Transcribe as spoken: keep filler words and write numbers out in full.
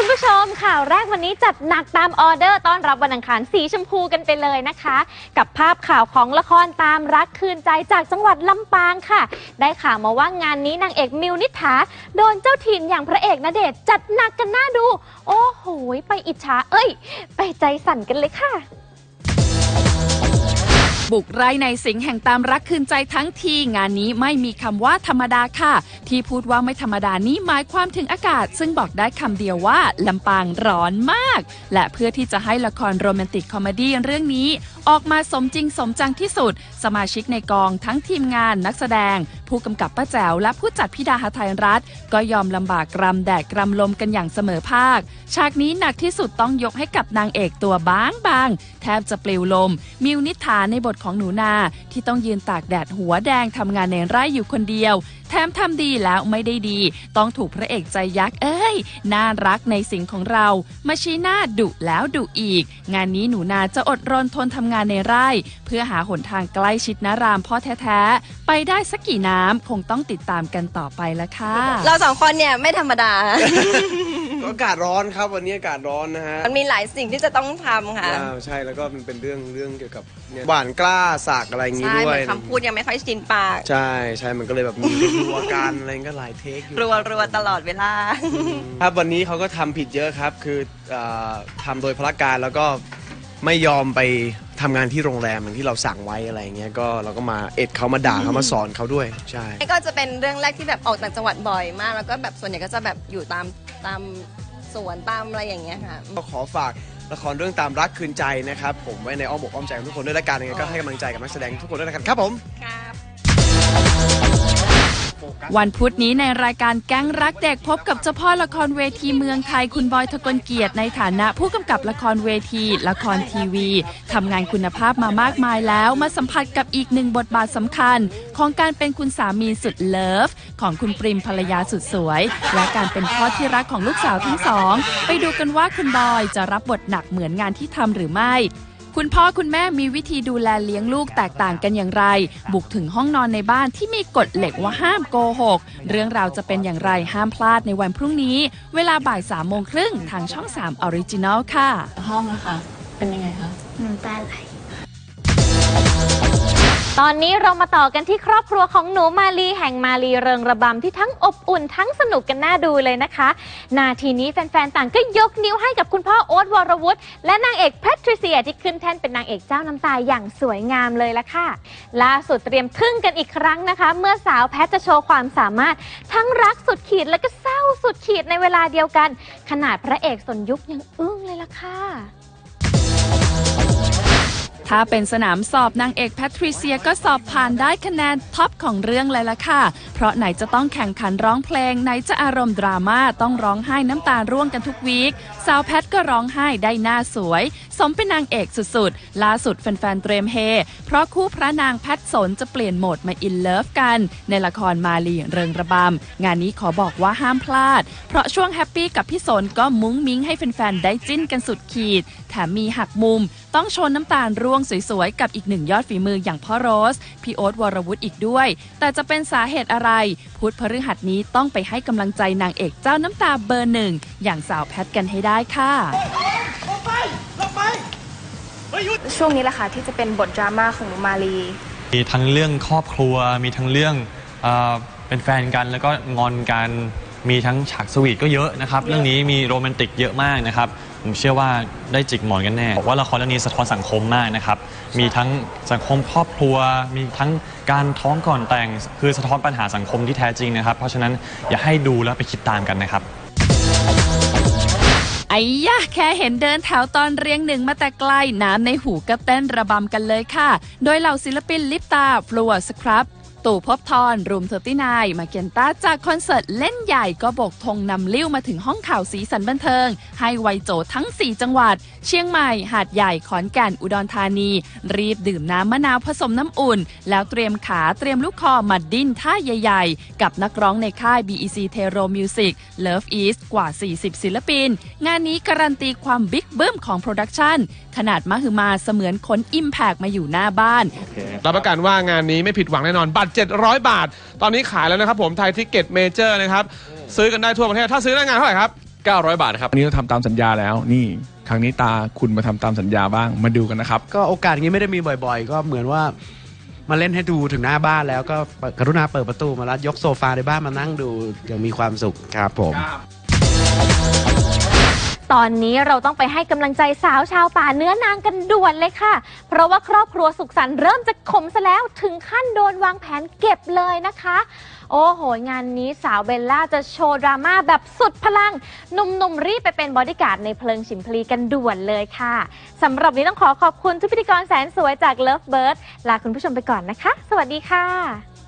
คุณผู้ชมข่าวแรกวันนี้จัดหนักตามออเดอร์ต้อนรับวันอังคารสีชมพูกันไปเลยนะคะกับภาพข่าวของละครตามรักคืนใจจากจังหวัดลำปางค่ะได้ข่าวมาว่างานนี้นางเอกมิวนิษฐาโดนเจ้าถิ่นอย่างพระเอกณเดชน์จัดหนักกันน่าดูโอ้โหไปอิจฉาเอ้ยไปใจสั่นกันเลยค่ะบุกไร่ในสิงแห่งตามรักคืนใจทั้งทีงานนี้ไม่มีคำว่าธรรมดาค่ะที่พูดว่าไม่ธรรมดานี้หมายความถึงอากาศซึ่งบอกได้คำเดียวว่าลำปางร้อนมากและเพื่อที่จะให้ละครโรแมนติกคอมเมดี้เรื่องนี้ออกมาสมจริงสมจังที่สุดสมาชิกในกองทั้งทีมงานนักแสดงผู้กำกับป้าแจ๋วและผู้จัดพี่ดาหทัยรัตน์ก็ยอมลำบากกรำแดดกรำลมกันอย่างเสมอภาคฉากนี้หนักที่สุดต้องยกให้กับนางเอกตัวบางบางแทบจะปลิวลมมิวนิษฐาในบทของหนูนาที่ต้องยืนตากแดดหัวแดงทำงานในไร่อยู่คนเดียวแถมทำดีแล้วไม่ได้ดีต้องถูกพระเอกใจยักษ์เอ้ยน่ารักในสิ่งของเรามาชี้หน้าดุแล้วดุอีกงานนี้หนูนาจะอดรนทนทำงานในไร่เพื่อหาหนทางใกล้ชิดนารามพ่อแท้ๆไปได้สักกี่น้ำคงต้องติดตามกันต่อไปละค่ะเราสองคนเนี่ยไม่ธรรมดาอากาศร้อนครับวันนี้อากาศร้อนนะฮะมันมีหลายสิ่งที่จะต้องทำค่ะใช่แล้วก็มันเป็นเรื่องเรื่องเกี่ยวกับหวานกล้าสากอะไรอย่างงี้ด้วยคำพูดยังไม่ค่อยชินปากใช่ใช่มันก็เลยแบบมีรัวกันอะไรก็หลายเทคอยู่รัวรัวตลอดเวลาครับวันนี้เขาก็ทำผิดเยอะครับคือทำโดยพละการแล้วก็ไม่ยอมไปทำงานที่โรงแรมอย่างที่เราสั่งไว้อะไรเงี้ยก็เราก็มาเอ็ดเขามาด่าเขามาสอนเขาด้วยใช่ก็จะเป็นเรื่องแรกที่แบบออกต่างจังหวัดบ่อยมากแล้วก็แบบส่วนใหญ่ก็จะแบบอยู่ตามตามสวนตามอะไรอย่างเงี้ยค่ะก็ขอฝากละครเรื่องตามรักคืนใจนะครับผมไว้ในอ้อมอกอ้อมใจของทุกคนด้วยละกันยังไงก็ให้กำลังใจกับนักแสดงทุกคนด้วยละกันครับผมครับวันพุธนี้ในรายการแก๊งรักเด็กพบกับเจ้าพ่อละครเวทีเมืองไทยคุณบอยทกลเกียรติในฐานะผู้กำกับละครเวทีละครทีวีทำงานคุณภาพมามากมายแล้วมาสัมผัสกับอีกหนึ่งบทบาทสำคัญของการเป็นคุณสามีสุดเลิฟของคุณปริมภรรยาสุดสวยและการเป็นพ่อที่รักของลูกสาวทั้งสองไปดูกันว่าคุณบอยจะรับบทหนักเหมือนงานที่ทำหรือไม่คุณพ่อคุณแม่มีวิธีดูแลเลี้ยงลูกแตกต่างกันอย่างไรบุกถึงห้องนอนในบ้านที่มีกฎเหล็กว่าห้ามโกหกเรื่องราวจะเป็นอย่างไรห้ามพลาดในวันพรุ่งนี้เวลาบ่ายสามโมงครึ่งทางช่องสามออริจินัลค่ะห้องนะคะเป็นยังไงคะน้ำตาไหลตอนนี้เรามาต่อกันที่ครอบครัวของหนูมาลีแห่งมาลีเริงระบำที่ทั้งอบอุ่นทั้งสนุกกันน่าดูเลยนะคะนาทีนี้แฟนๆต่างก็ยกนิ้วให้กับคุณพ่อโอ๊ตวรวุฒิและนางเอกแพทริเซียที่ขึ้นแท่นเป็นนางเอกเจ้าน้ำตาอย่างสวยงามเลยละค่ะล่าสุดเตรียมทึ่งกันอีกครั้งนะคะเมื่อสาวแพทจะโชว์ความสามารถทั้งรักสุดขีดและก็เศร้าสุดขีดในเวลาเดียวกันขนาดพระเอกสนยุคยังอึ้งเลยละค่ะถ้าเป็นสนามสอบนางเอกแพทริเซียก็สอบผ่านได้คะแนนท็อปของเรื่องเลยล่ะค่ะเพราะไหนจะต้องแข่งขันร้องเพลงไหนจะอารมณ์ดราม่าต้องร้องไห้น้ำตาร่วงกันทุกวีคสาวแพทก็ร้องไห้ได้หน้าสวยสมเป็นนางเอกสุดๆล่าสุดแฟนๆเตรียมเฮเพราะคู่พระนางแพทสนจะเปลี่ยนโหมดมาอินเลิฟกันในละครมาลีเริงระบำงานนี้ขอบอกว่าห้ามพลาดเพราะช่วงแฮปปี้กับพี่สนก็มุ้งมิ้งให้แฟนๆได้จิ้นกันสุดขีดแถมมีหักมุมต้องโชว์น้ำตาลร่วงสวยๆกับอีกหนึ่งยอดฝีมืออย่างพ่อโรสพี่โอ๊ตวรวุฒิอีกด้วยแต่จะเป็นสาเหตุอะไรพุธพฤหัสนี้ต้องไปให้กำลังใจนางเอกเจ้าน้ำตาเบอร์หนึ่งอย่างสาวแพทกันให้ได้ค่ะช่วงนี้แหละค่ะที่จะเป็นบทดราม่าของหนูมาลีมีทั้งเรื่องครอบครัวมีทั้งเรื่องเอ่อเป็นแฟนกันแล้วก็งอนกันมีทั้งฉากสวีทก็เยอะนะครับเรื่องนี้มีโรแมนติกเยอะมากนะครับผมเชื่อว่าได้จิกหมอนกันแน่บอกว่าละครเรื่องนี้สะท้อนสังคมมากนะครับมีทั้งสังคมครอบครัวมีทั้งการท้องก่อนแต่งคือสะท้อนปัญหาสังคมที่แท้จริงนะครับเพราะฉะนั้นอย่าให้ดูแล้วไปคิดตามกันนะครับไอ้ยะแค่เห็นเดินแถวตอนเรียงหนึ่งมาแต่ไกลน้ำในหูก็เต้นระบำกันเลยค่ะโดยเหล่าศิลปินลิปตาฟลัวสครับตู่ภพทรรูมเทอร์ตี้นายมาเกนต้าจากคอนเสิร์ตเล่นใหญ่ก็โบกธงนำลิ้วมาถึงห้องข่าวสีสันบันเทิงให้ไวโจทั้งสี่จังหวัดเชียงใหม่หาดใหญ่ขอนแก่นอุดรธานีรีบดื่มน้ำมะนาวผสมน้ำอุ่นแล้วเตรียมขาเตรียมลูกคอมาดิ้นท่าใหญ่ๆกับนักร้องในค่าย บี อี ซี Tero Music Love East กว่าสี่สิบศิลปินงานนี้การันตีความบิ๊กบึ้มของโปรดักชั่นขนาดมหึมาเสมือนขนอิมแพคมาอยู่หน้าบ้านรับประกันว่างานนี้ไม่ผิดหวังแน่นอนบัตรเจ็ดร้อยบาทตอนนี้ขายแล้วนะครับผมไทยทิกเก็ตเมเจอร์นะครับซื้อกันได้ทั่วประเทศถ้าซื้อหน้างานเท่าไหร่ครับเก้าร้อยบาทครับอันนี้เราทำตามสัญญาแล้วนี่ครั้งนี้ตาคุณมาทำตามสัญญาบ้างมาดูกันนะครับก็โอกาสอย่างนี้ไม่ได้มีบ่อยๆ ก็เหมือนว่ามาเล่นให้ดูถึงหน้าบ้านแล้วก็กรุณาเปิดประตูมาแล้วยกโซฟาในบ้านมานั่งดูอย่างมีความสุขครับผมตอนนี้เราต้องไปให้กำลังใจสาวชาวป่าเนื้อนางกันด่วนเลยค่ะเพราะว่าครอบครัวสุขสันต์เริ่มจะขมซะแล้วถึงขั้นโดนวางแผนเก็บเลยนะคะโอ้โหงานนี้สาวเบลล่าจะโชว์ดราม่าแบบสุดพลังหนุ่มๆรีบไปเป็นบอดี้การ์ดในเพลิงฉิมพลีกันด่วนเลยค่ะสำหรับนี้ต้องขอขอบคุณทุกพิธีกรแสนสวยจาก Lovebird ลาคุณผู้ชมไปก่อนนะคะสวัสดีค่ะ